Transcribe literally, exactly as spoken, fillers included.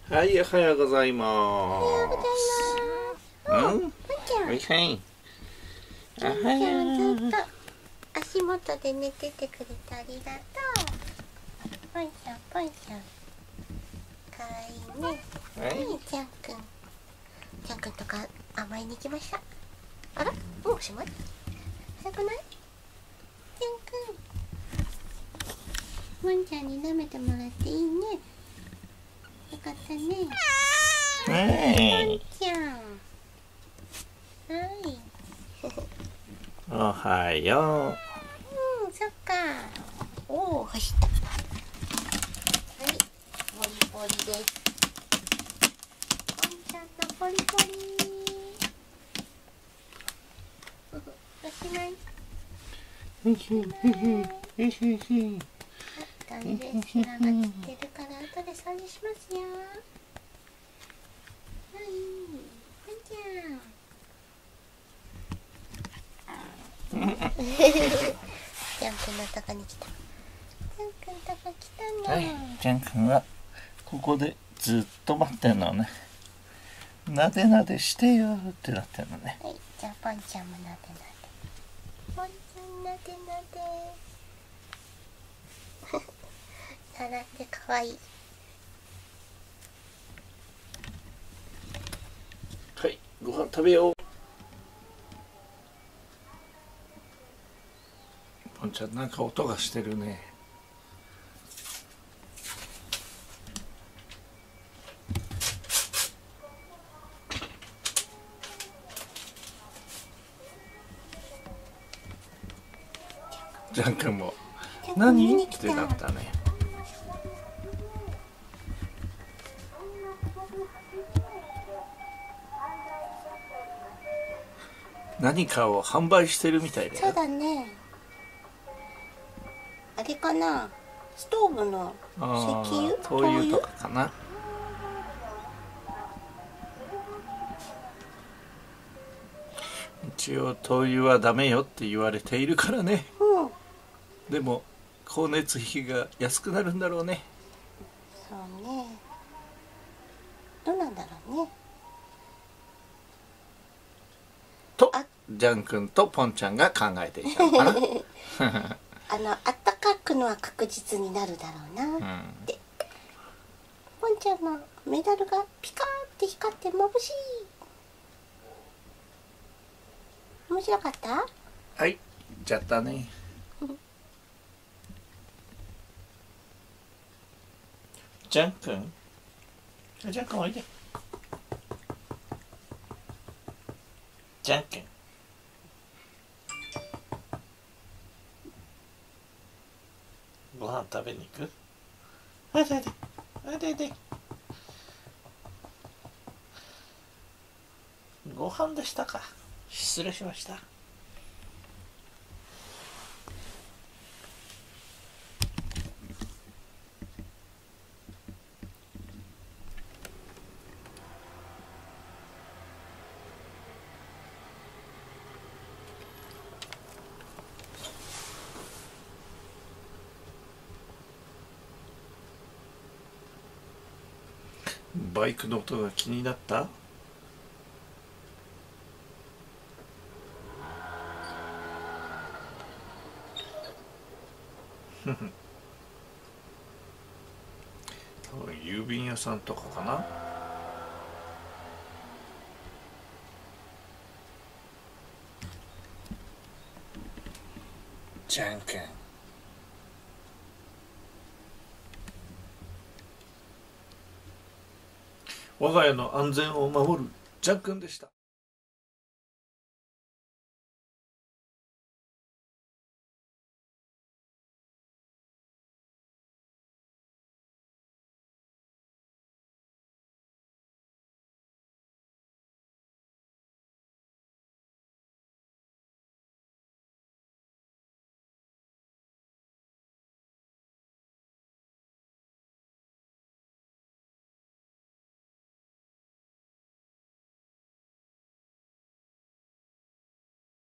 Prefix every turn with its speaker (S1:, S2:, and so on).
S1: はい、おはようございま
S2: おはようございます。
S1: す。うん、
S2: ぽんちゃん、
S1: はいはい。
S2: ぽんちゃんずっと足元で寝ててくれてありがとう。ぽんちゃん、ぽんちゃん、かわいいね。
S1: はい。
S2: はい、ちゃんくん。ちゃんくんとか甘えに行きました。あら、もうおしまい？早くない？ちゃんくん。ぽんちゃんに舐めてもらっていいね。よかったね。
S1: はい。
S2: ぽんちゃん。はい。
S1: おはよ
S2: うん、そっか。おお、走った。はい、ポリポリです。ぽんちゃんのポリポリ。おしまい。
S1: う。ひひひひひひ。
S2: あ、トイレすらがつってるから後で掃除しますよ。はい、ぽんちゃん。ジャン君のとこに来た。ジャン君とこ来たの。
S1: はい、ジャン君はここでずっと待ってんのね。なでなでしてよってなってんのね。
S2: はい、じゃあポンちゃんもなでなで。ポンちゃんなでなで。並んでかわいい。
S1: はい、ご飯食べよう。ポンちゃんなんか音がしてるね。ジャン君も何ってなったね。何かを販売してるみたいだよ。
S2: そうだね。あれかな、ストーブの石油、
S1: 灯油とかかな。一応灯油はダメよって言われているからね。
S2: うん、
S1: でも光熱費が安くなるんだろうね。
S2: そうね。どうなんだろうね。
S1: とジャン君とポンちゃんが考えていたのかな。
S2: あの、あったかくのは確実になるだろうなって、うん、ポンちゃんのメダルがピカーって光って眩しい。面白かった？
S1: はい、行っちゃったね。ジャン君、ジャン君おいで。ジャン君、ご飯食べに行く？あれあれあれでご飯でしたか。失礼しました。バイクの音が気になった？郵便屋さんとかかな。ジャン君、我が家の安全を守るジャン君でした。